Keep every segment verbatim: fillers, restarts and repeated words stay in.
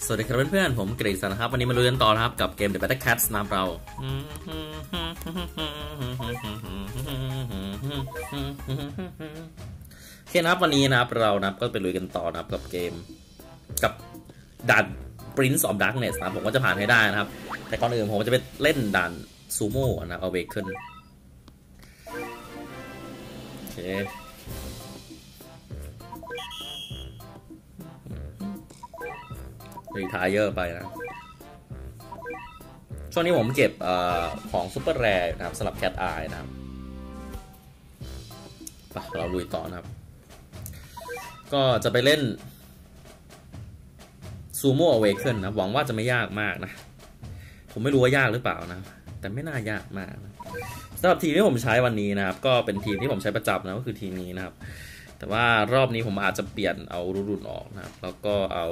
สวัสดีครับเพื่อนๆผมเกรซนะครับวันนี้มาลุยกันต่อนะครับกับเกม The Battle Cats นะเราโอเคนะครับวันนี้นะครับเรานะก็ไปลุยกันต่อนะครับกับเกมกับด่าน Prince of Darkness นะผมก็จะผ่านให้ได้นะครับแต่ก่อนอื่นผมจะไปเล่นด่านซูโม่นะ Awaken โอเครีทายเยอะไปนะช่วงนี้ผมเก็บอของซุปเปอร์แรร์นะครับสำหรับแคทอายนะครับไปเราลุยต่อนะครับก็จะไปเล่นซูโม่อเวเคิลนะหวังว่าจะไม่ยากมากนะผมไม่รู้ว่ายากหรือเปล่านะแต่ไม่น่ายากมากนะสำหรับทีมที่ผมใช้วันนี้นะครับก็เป็นทีมที่ผมใช้ประจำนะก็คือทีมนี้นะครับแต่ว่ารอบนี้ผมอาจจะเปลี่ยนเอารุ่นออกนะครับแล้วก็เอา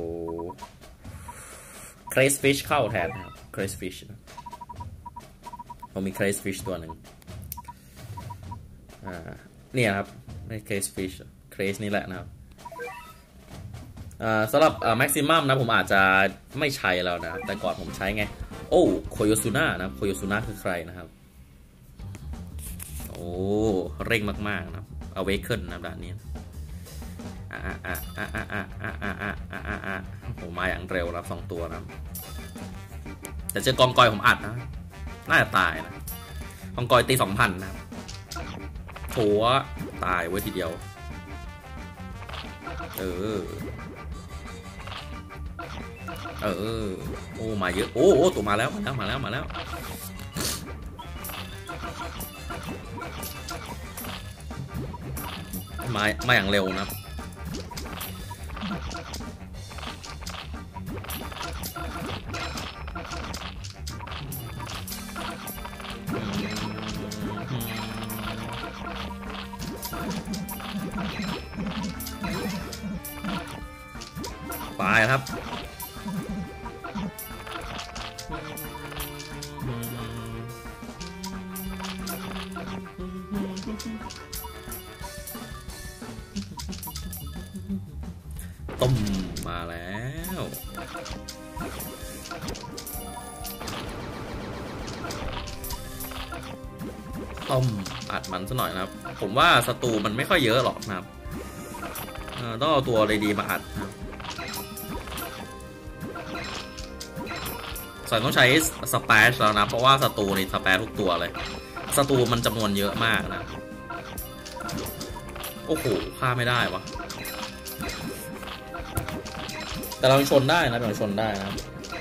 เครสฟิชเข้าแทนนะครับเครสฟิชผมมีเครสฟิชตัวหนึ่งอ่าเนี่ยครับไม่เครสฟิชเครสนี่แหละนะครับสำหรับแม็กซิมัมนะผมอาจจะไม่ใช้แล้วนะครับแต่ก่อนผมใช้ไงโอ้โคโยซุน่านะโคโยซุน่าคือใครนะครับโอ้เร่งมากๆนะครับเอาเวเคิลนะแบบนี้อ่าอ่าอ่าอ่าอ่าอ่าอ่าอ่าอ่าอ่าอ่าผมมาอย่างเร็วรับสองตัวนะแต่เจอกองกอยผมอัดนะน่าจะตายนะกองกอยตีสองพันนะครับโถตายไว้ทีเดียวเออเออโอ้มาเยอะโอ้โอ้ตัวมาแล้วมาแล้วมาแล้วมาแล้วมามาอย่างเร็วนะไปครับต้มมาแล้วต้มอัดมันซะหน่อยนะครับผมว่าศัตรูมันไม่ค่อยเยอะหรอกนะครับต้องเอาตัวอะไรดีมาอัดนะส่วนต้องใช้สเปชแล้วนะเพราะว่าศัตรูในสเปชทุกตัวเลยศัตรูมันจำนวนเยอะมากนะโอ้โหฆ่าไม่ได้วะแต่เราชนได้นะเราชนได้นะ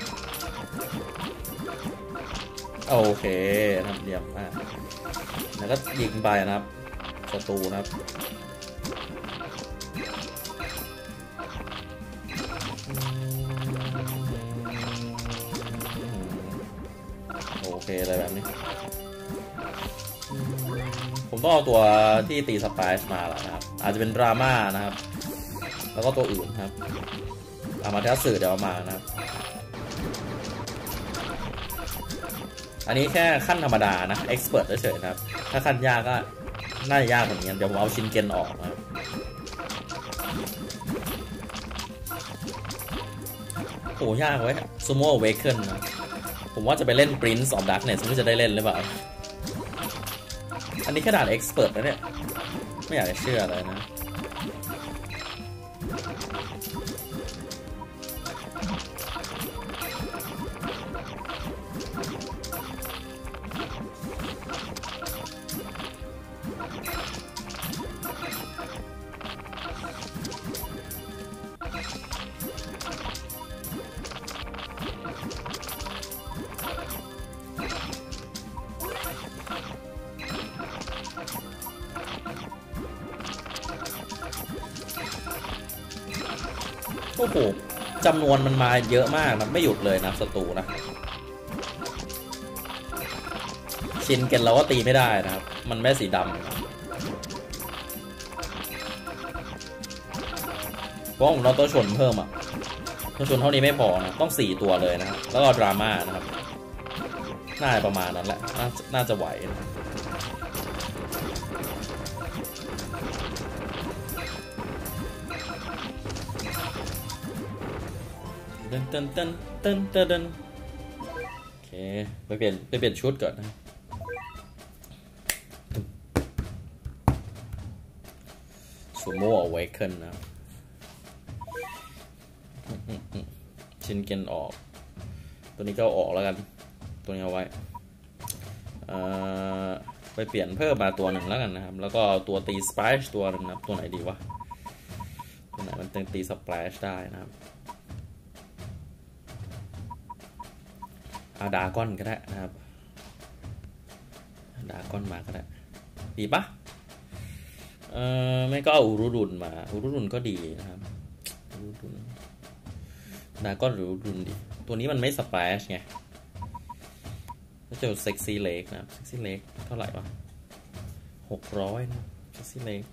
โอเคนะเยี่ยมมากแล้วก็ยิงไปนะครับศัตรูนะครับโอเคอะไรแบบนี้ผมต้องเอาตัวที่ตีสไปซ์มาแล้วนะครับอาจจะเป็นดราม่านะครับแล้วก็ตัวอื่นครับเอามาเทสสื่อเดี๋ยวเอามานะครับอันนี้แค่ขั้นธรรมดานะเอ็กซ์เพรสเฉยๆนะครับถ้าขั้นยากก็น่าจะยากกว่านี้เดี๋ยวผมเอาชินเกนออกนะครับโหยากเว้ยซูโม่เวเคิลนะผมว่าจะไปเล่น Prince of Darkness ไม่รู้จะได้เล่นหรือเปล่าอันนี้แค่ด่านเอ็กซ์เพรสนะเนี่ยไม่อยากจะเชื่อเลยนะโอ้โหจำนวนมันมาเยอะมากมันไม่หยุดเลยนะศัตรูนะชินเกนเราก็ตีไม่ได้นะครับมันแม่สีดำเพราะผมเราต้องชนเพิ่มอ่ะต้องชนเท่านี้ไม่พอนะต้องสี่ตัวเลยนะแล้วก็ดราม่านะครับน่าจะประมาณนั้นแหละน่าจะไหวนะ โเต้นเต้นเต้นเต้นเต้นโอเคไปเปลี่ยนไปเปลี่ยนชุดก่อนนะซูโม่อเวคเคิลนะชินเกนออกตัวนี้ก็ออกแล้วกันตัวนี้เอาไว้ไปเปลี่ยนเพิ่มมาตัวหนึ่งแล้วกันนะครับแล้วก็ตัวตีสเปรชตัวหนึ่งนะครับตัวไหนดีวะตัวไหนมันตีสเปรชได้นะครับอาดาก้อนก็ได้นะครับดาก้อนมาก็ได้ดีปะเออไม่ก็เอาอุรุรุนมาอุรุรุนก็ดีนะครับอุรุรุนดาก้อนหรืออุรุรุนดีตัวนี้มันไม่สเปรชไงก็จะเซ็กซี่เล็กนะครับเซ็กซี่เล็กเท่าไหร่วะหกร้อยนะเซ็กซี่เล็ก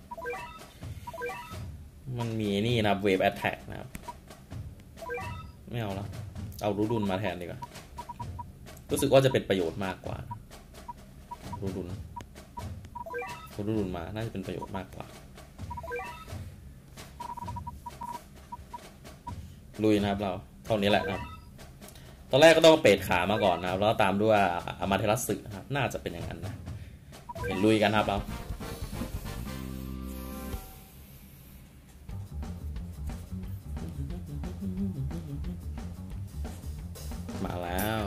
มันมีนี่นะเวฟแอตแทกนะครับไม่เอาแล้วเอาอุรุรุนมาแทนดีกว่ารู้สึกว่าจะเป็นประโยชน์มากกว่ารุนรุนรุนรุนมาน่าจะเป็นประโยชน์มากกว่าลุยนะครับเราเท่านี้แหละนะครับตอนแรกก็ต้องเปิดขามาก่อนนะครับแล้วตามด้วยอามาเทรัสสึนะครับน่าจะเป็นอย่างนั้นนะเห็นลุยกันครับเรามาแล้ว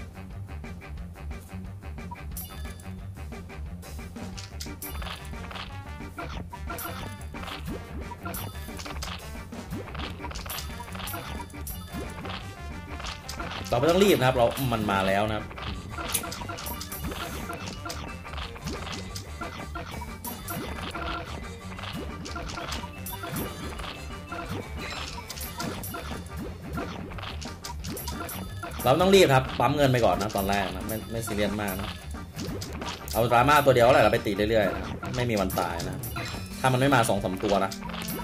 เราไม่ต้องรีบนะครับเรามันมาแล้วนะครับเราต้องรีบครับปั๊มเงินไปก่อนนะตอนแรกนะไม่ไม่ซีเรียสมากนะเอาดราม่าตัวเดียวแหละเราไปตีเรื่อยๆนะไม่มีวันตายนะถ้ามันไม่มาสองสามตัวนะ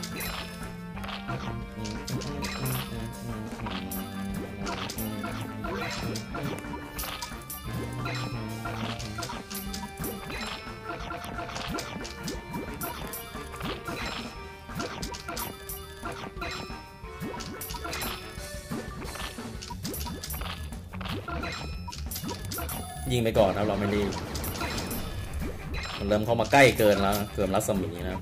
ยิงไปก่อนนะเราไม่รีบมันเริ่มเข้ามาใกล้เกินแล้วเกินรัศมีนะ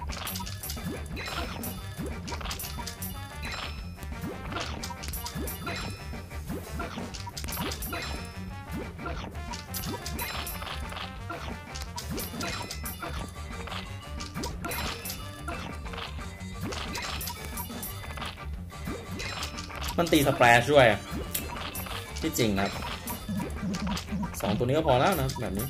มันตีสเปรชด้วยที่จริงนะครับสองตัวนี้ก็พอแล้วนะแบบนี้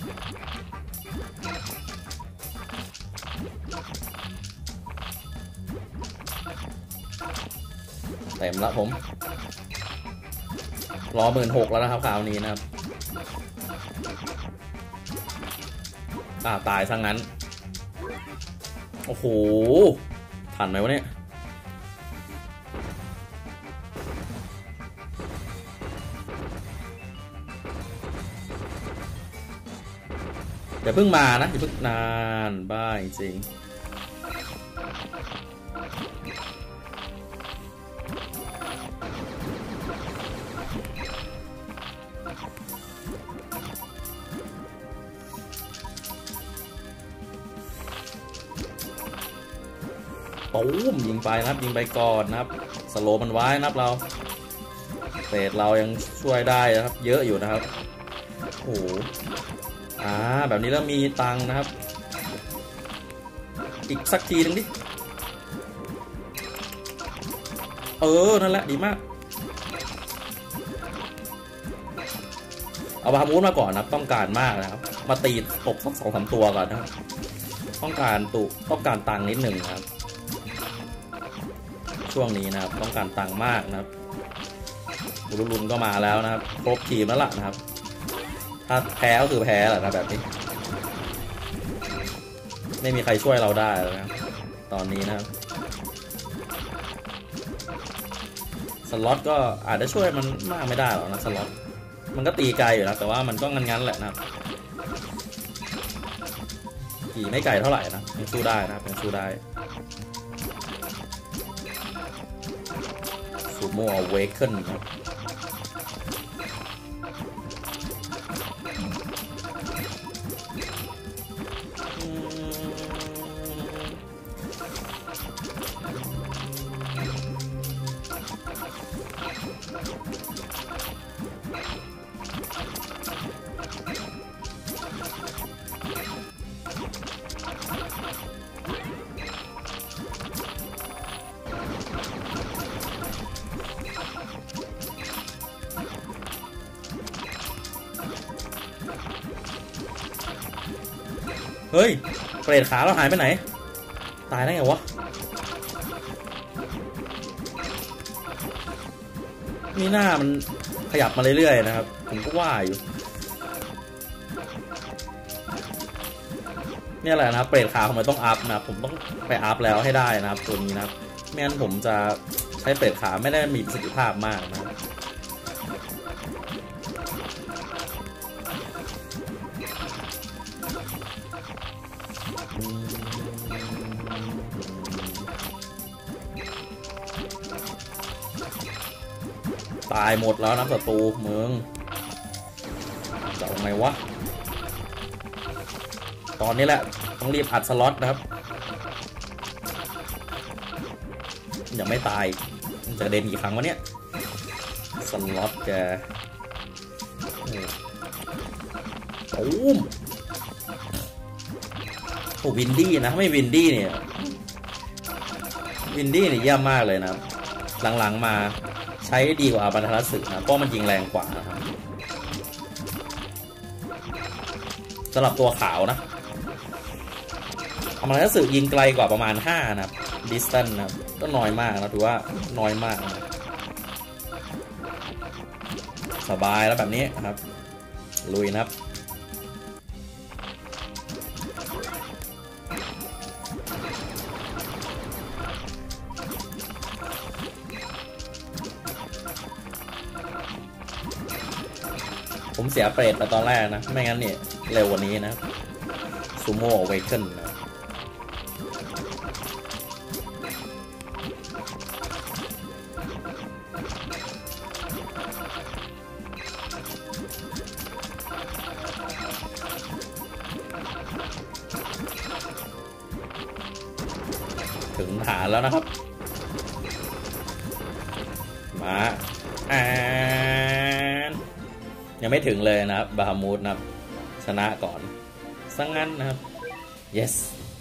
เต็มละผมรอหมื่นหกแล้วนะครับคราวนี้นะครับอ่าตายซะงั้นโอ้โหทันไหมวะเนี่ยอย่าเพิ่งมานะอย่าเพิ่งนานบ้าจริงตูมยิงไปนะครับยิงไปก่อนนะครับสโลมันไว้นะครับเราเศษเรายังช่วยได้นะครับเยอะอยู่นะครับโอ้โหอ่าแบบนี้แล้วมีตังนะครับอีกสักทีนึงดิเออนั่นแหละดีมากเอาบามูนมาก่อนนะต้องการมากนะครับมาตีตบสักสองสามตัวก่อนนะครับต้องการตุต้องการตังนิดหนึ่งนะครับช่วงนี้นะครับต้องการตังมากนะครับบุรุลุนก็มาแล้วนะครับครบทีมแล้วล่ะนะครับถ้าแพ้ก็คือแพ้แหละนะแบบนี้ไม่มีใครช่วยเราได้แล้วนะตอนนี้นะครับสล็อตก็อาจจะช่วยมันมากไม่ได้หรอกนะสล็อตมันก็ตีไกลอยู่นะแต่ว่ามันก็งั้นๆแหละนะครับขี่ไม่ไกลเท่าไหร่นะยังสู้ได้นะยังสู้ได้สโม่อเวกเคิลครับเฮ้ยเปรตขาเราหายไปไหนตายได้ไงวะนี่หน้ามันขยับมาเรื่อยๆนะครับผมก็ว่าอยู่เนี่ยแหละนะเปรตขาทำไมต้องอัพนะผมต้องไปอัพแล้วให้ได้นะครับตัวนี้นะครับไม่งั้นผมจะใช้เปรตขาไม่ได้มีประสิทธิภาพมากนะตายหมดแล้วนะศัตรูมึงจะเอาไงวะตอนนี้แหละต้องรีบอัดสล็อตนะครับยังไม่ตายจะเด่นกี่ครั้งวะเนี่ยสล็อตแกตูมโอ้วินดี้นะไม่วินดี้เนี่ยวินดี้เนี่ยเยี่ยมมากเลยนะหลังๆมาใช้ดีกว่าบรรทัดสึกนะเพราะมันยิงแรงกว่านะครับสำหรับตัวขาวนะบรรทัดสึกยิงไกลกว่าประมาณห้านะครับดิสตันนะครับก็น้อยมากนะถือว่าน้อยมากนะสบายแล้วแบบนี้นะครับลุยนะครับผมเสียเปรตไปตอนแรกนะไม่งั้นเนี่ยเร็วกว่านี้นะซูโม่อเวกเคิลนะถึงฐานแล้วนะครับมาอ่ายังไม่ถึงเลยนะครับบาฮามูดนะครับชนะก่อนสังงั้นนะครับ yes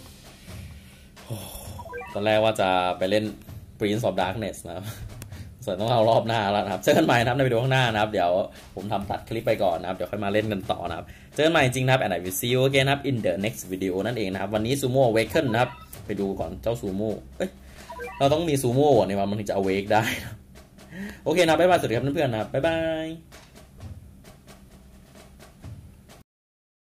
ตอนแรกว่าจะไปเล่น Prince of Darkness นะครับส่วนต้องเอารอบหน้าแล้วนะครับเจอกันใหม่นะครับในวิดีโอข้างหน้านะครับเดี๋ยวผมทำตัดคลิปไปก่อนนะครับเดี๋ยวค่อยมาเล่นกันต่อนะครับเจอกันใหม่จริงนะครับ and I will see you again นะครับ in the next video นั่นเองนะครับวันนี้ซูโม่ awaken นะครับไปดูก่อนเจ้าซูโม่เอ้ยเราต้องมีซูโม่ในวันมันถึงจะ awake ได้นะโอเคนะบ๊ายบายสวัสดีครับเพื่อนๆนะครับบ๊ายบาย